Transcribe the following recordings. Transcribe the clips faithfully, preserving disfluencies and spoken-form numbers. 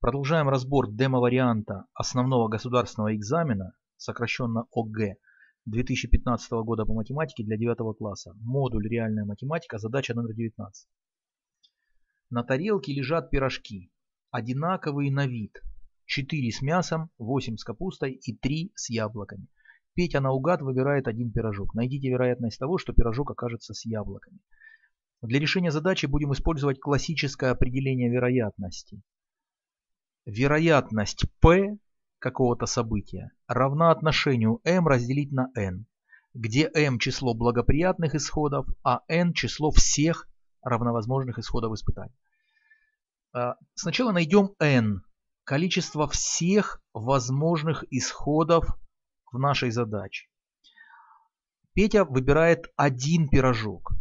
Продолжаем разбор демо-варианта основного государственного экзамена, сокращенно О Г, две тысячи пятнадцатого года по математике для девятого класса. Модуль «Реальная математика», задача номер девятнадцать. На тарелке лежат пирожки, одинаковые на вид. четыре с мясом, восемь с капустой и три с яблоками. Петя наугад выбирает один пирожок. Найдите вероятность того, что пирожок окажется с яблоками. Для решения задачи будем использовать классическое определение вероятности. Вероятность P какого-то события равна отношению m разделить на n, где m число благоприятных исходов, а n число всех равновозможных исходов испытания. Сначала найдем n, количество всех возможных исходов в нашей задаче. Петя выбирает один пирожок.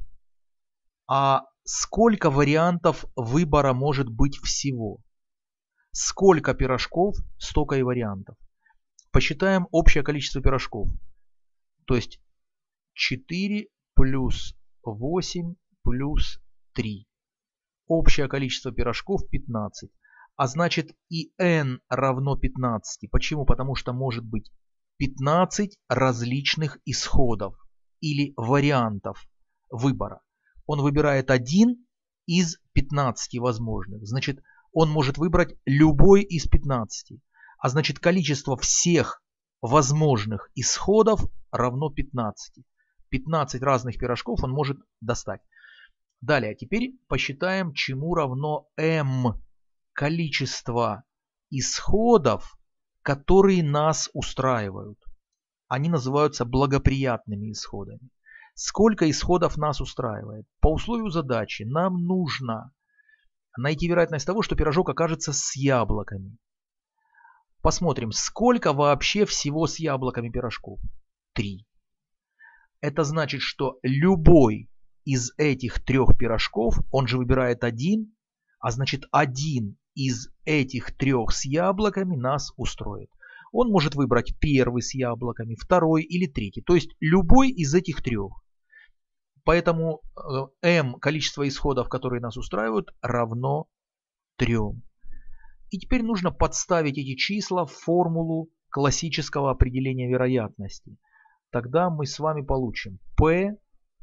А сколько вариантов выбора может быть всего? Сколько пирожков, столько и вариантов. Посчитаем общее количество пирожков. То есть четыре плюс восемь плюс три. Общее количество пирожков пятнадцать. А значит и n равно пятнадцати. Почему? Потому что может быть пятнадцать различных исходов или вариантов выбора. Он выбирает один из пятнадцати возможных. Значит, он может выбрать любой из пятнадцати. А значит, количество всех возможных исходов равно пятнадцати. пятнадцать разных пирожков он может достать. Далее, теперь посчитаем, чему равно m. Количество исходов, которые нас устраивают. Они называются благоприятными исходами. Сколько исходов нас устраивает? По условию задачи нам нужно найти вероятность того, что пирожок окажется с яблоками. Посмотрим, сколько вообще всего с яблоками пирожков. три. Это значит, что любой из этих трех пирожков, он же выбирает один, а значит один из этих трех с яблоками нас устроит. Он может выбрать первый с яблоками, второй или третий. То есть любой из этих трех. Поэтому m, количество исходов, которые нас устраивают, равно трем. И теперь нужно подставить эти числа в формулу классического определения вероятности. Тогда мы с вами получим P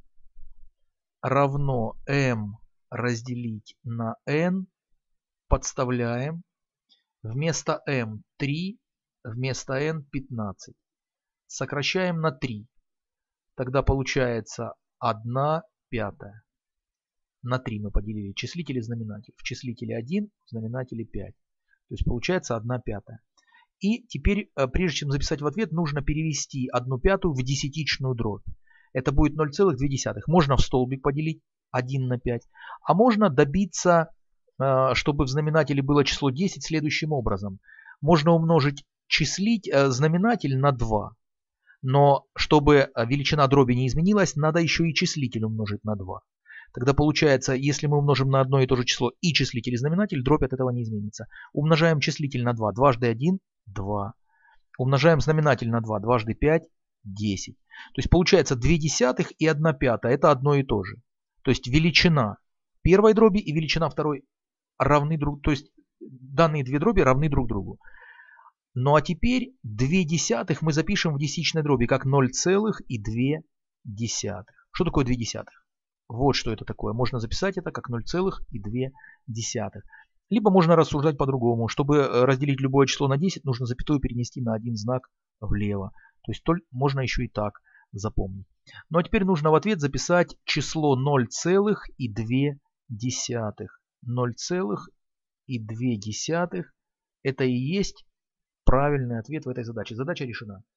равно m разделить на n. Подставляем. Вместо m три, вместо n пятнадцать. Сокращаем на три. Тогда получается одна пятая. На три мы поделили числитель и знаменатель. В числителе один, в знаменателе пять. То есть получается одна пятая. И теперь, прежде чем записать в ответ, нужно перевести одну пятую в десятичную дробь. Это будет ноль целых две десятых. Можно в столбик поделить один на пять. А можно добиться, чтобы в знаменателе было число десять следующим образом. Можно умножить числить, знаменатель на два. Но чтобы величина дроби не изменилась, надо еще и числитель умножить на два. Тогда получается, если мы умножим на одно и то же число и числитель, и знаменатель, дробь от этого не изменится. Умножаем числитель на два. Дважды один – два. Умножаем знаменатель на два. Дважды пять – десять. То есть получается две десятых и одна пятая – это одно и то же. То есть величина первой дроби и величина второй равны друг другу. То есть данные две дроби равны друг другу. Ну а теперь две десятых мы запишем в десятичной дроби как ноль целых две десятых. Что такое две десятых? Вот что это такое. Можно записать это как ноль целых две десятых. Либо можно рассуждать по-другому. Чтобы разделить любое число на десять, нужно запятую перенести на один знак влево. То есть можно еще и так запомнить. Ну а теперь нужно в ответ записать число ноль целых две десятых. ноль целых две десятых это и есть правильный ответ в этой задаче. Задача решена.